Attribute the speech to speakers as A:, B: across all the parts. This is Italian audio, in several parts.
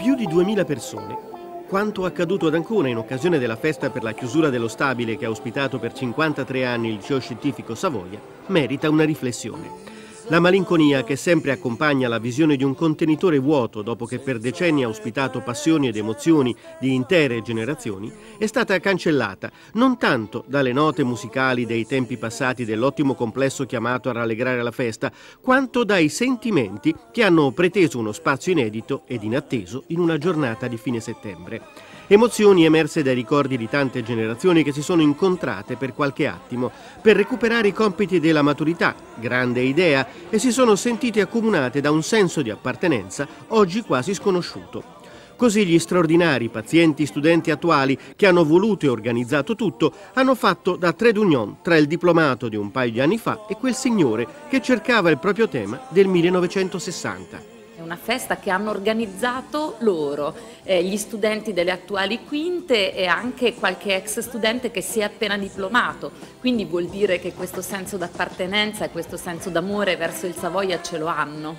A: Più di 2000 persone. Quanto accaduto ad Ancona in occasione della festa per la chiusura dello stabile che ha ospitato per 53 anni il liceo scientifico Savoia merita una riflessione. La malinconia che sempre accompagna la visione di un contenitore vuoto dopo che per decenni ha ospitato passioni ed emozioni di intere generazioni è stata cancellata non tanto dalle note musicali dei tempi passati dell'ottimo complesso chiamato a rallegrare la festa, quanto dai sentimenti che hanno preteso uno spazio inedito ed inatteso in una giornata di fine settembre. Emozioni emerse dai ricordi di tante generazioni che si sono incontrate per qualche attimo per recuperare i compiti della maturità, grande idea, e si sono sentite accomunate da un senso di appartenenza oggi quasi sconosciuto. Così gli straordinari pazienti studenti attuali che hanno voluto e organizzato tutto hanno fatto da trade union tra il diplomato di un paio di anni fa e quel signore che cercava il proprio tema del 1960.
B: È una festa che hanno organizzato loro, gli studenti delle attuali quinte e anche qualche ex studente che si è appena diplomato, quindi vuol dire che questo senso d'appartenenza e questo senso d'amore verso il Savoia ce lo hanno.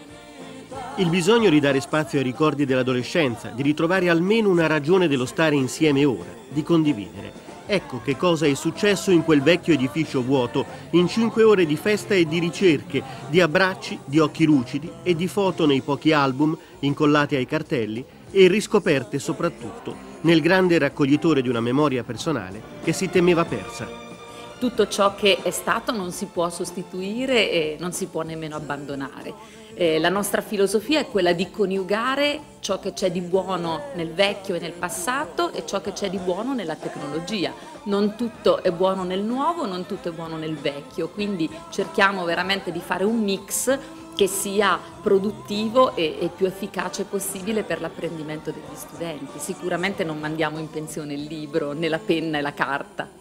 A: Il bisogno di dare spazio ai ricordi dell'adolescenza, di ritrovare almeno una ragione dello stare insieme ora, di condividere. Ecco che cosa è successo in quel vecchio edificio vuoto, in 5 ore di festa e di ricerche, di abbracci, di occhi lucidi e di foto nei pochi album incollati ai cartelli e riscoperte soprattutto nel grande raccoglitore di una memoria personale che si temeva persa.
B: Tutto ciò che è stato non si può sostituire e non si può nemmeno abbandonare. La nostra filosofia è quella di coniugare ciò che c'è di buono nel vecchio e nel passato e ciò che c'è di buono nella tecnologia. Non tutto è buono nel nuovo, non tutto è buono nel vecchio, quindi cerchiamo veramente di fare un mix che sia produttivo e più efficace possibile per l'apprendimento degli studenti. Sicuramente non mandiamo in pensione il libro, né la penna e la carta.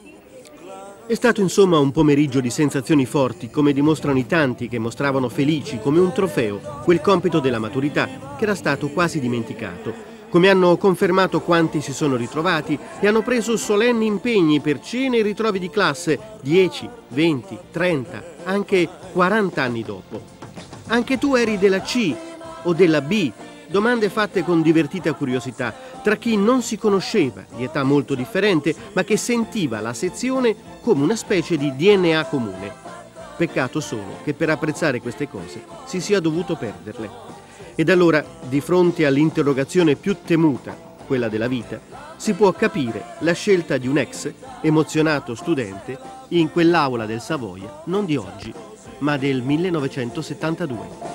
A: È stato insomma un pomeriggio di sensazioni forti, come dimostrano i tanti che mostravano felici come un trofeo quel compito della maturità che era stato quasi dimenticato, come hanno confermato quanti si sono ritrovati e hanno preso solenni impegni per cene e ritrovi di classe 10, 20, 30, anche 40 anni dopo. Anche tu eri della C o della B? Domande fatte con divertita curiosità tra chi non si conosceva, di età molto differente, ma che sentiva la sezione come una specie di DNA comune. Peccato solo che per apprezzare queste cose si sia dovuto perderle. Ed allora, di fronte all'interrogazione più temuta, quella della vita, si può capire la scelta di un ex emozionato studente in quell'aula del Savoia, non di oggi, ma del 1972.